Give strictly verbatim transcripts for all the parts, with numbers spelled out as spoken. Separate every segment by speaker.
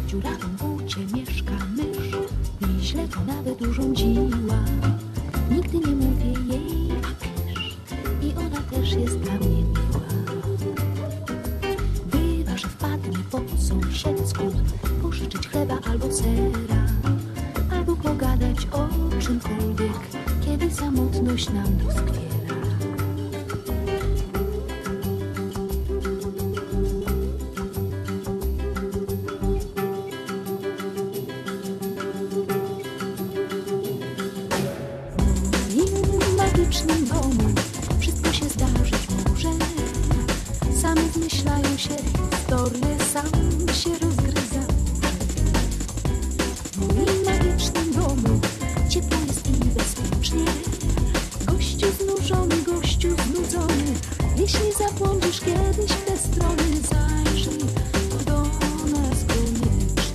Speaker 1: W dziurawym bucie mieszka mysz, nieźle to nawet urządziła. Nigdy nie mówię jej kysz i ona też jest dla mnie miła. Bywa, że wpadnie po sąsiedzku pożyczyć chleba albo sera, albo pogadać o czymkolwiek, kiedy samotność nam doskwiera. W magicznym domu wszystko się zdarzyć może. Same zmyślają się historie, sam się rozgryza. W moim magicznym domu ciepło jest i bezpiecznie. Gościu znużony, gościu znudzony, jeśli zabłądzisz kiedyś w te strony, zajrzyj do nas koniecznie.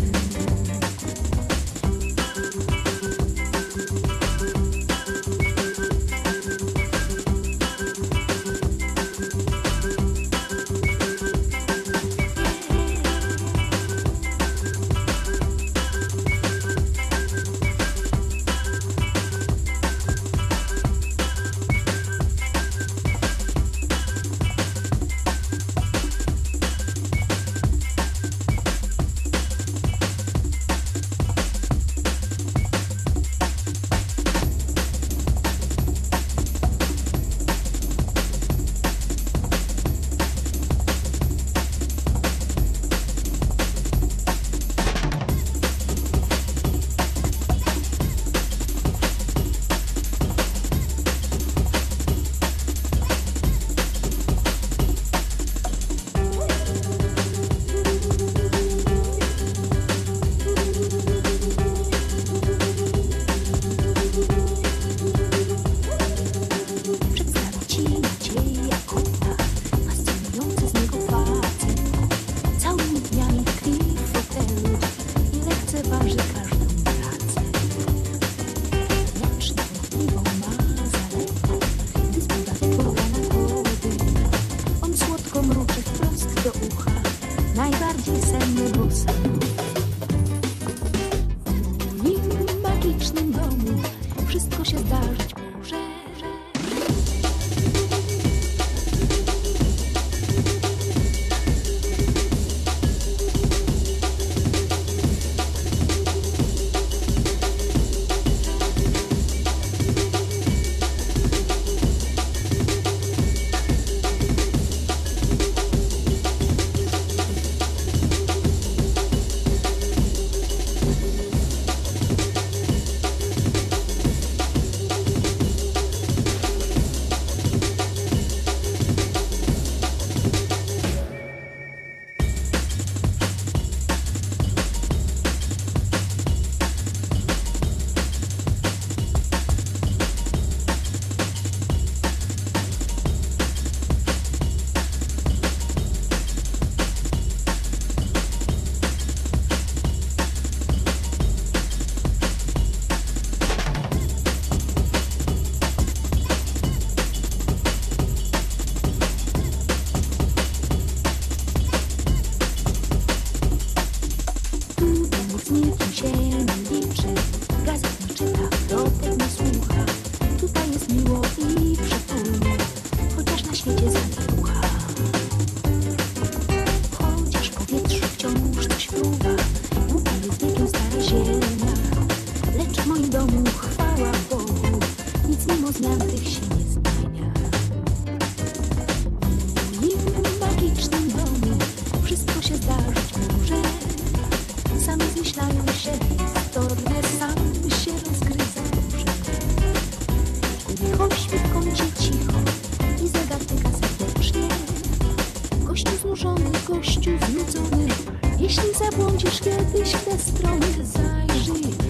Speaker 1: Mruczy wprost do ucha, najbardziej senny głos. W moim magicznym domu wszystko się zdarzyć może. Nikim się nie liczy, gazet nie czyta, dotek nie słucha. Tutaj jest miło i przytulnie, chociaż na świecie zawierucha. Chociaż w powietrzu wciąż coś fruwa, długa jest wiekiem stara ziemia. Lecz w moim domu, chwała Bogu, nic mimo zmian tych się nie zmienia. W moim magicznym domu wszystko się zdarzyć może. Same zmyślają się historie, sam się rozgryza duże. Niech oświet w kącie cicho i zegar tyka serdecznie. Gościu znużony, gościu znudzony, jeśli zabłądzisz kiedyś w te strony, zajrzyj